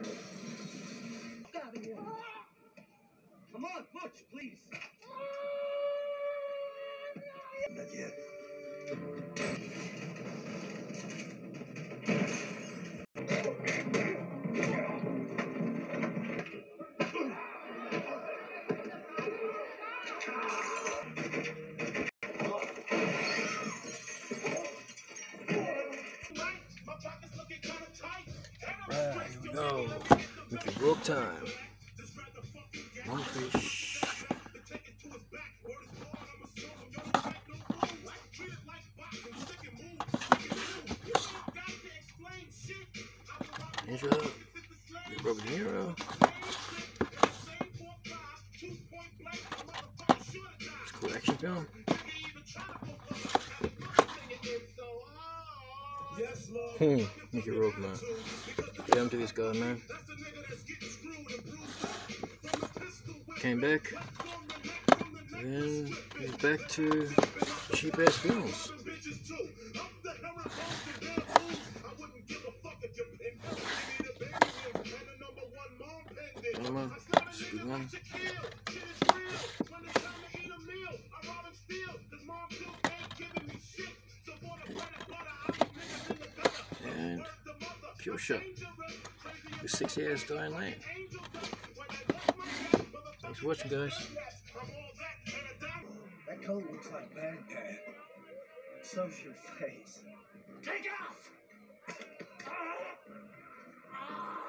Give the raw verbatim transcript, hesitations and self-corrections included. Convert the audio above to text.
Come on, Butch, please. Not yet. Right, here we go. Make it Rourke time. One fish. Ninja. Big Rubber Hero. It's a cool action film. Hmm, make it Rourke, man. Yeah, I'm to this guy, man. Came back. Then he's back to cheap ass films. Come on, it's a good one. And Pure Shot. The six years dying lane. Thanks for watching, guys. That coat looks like Baghdad. So's your face. Take off!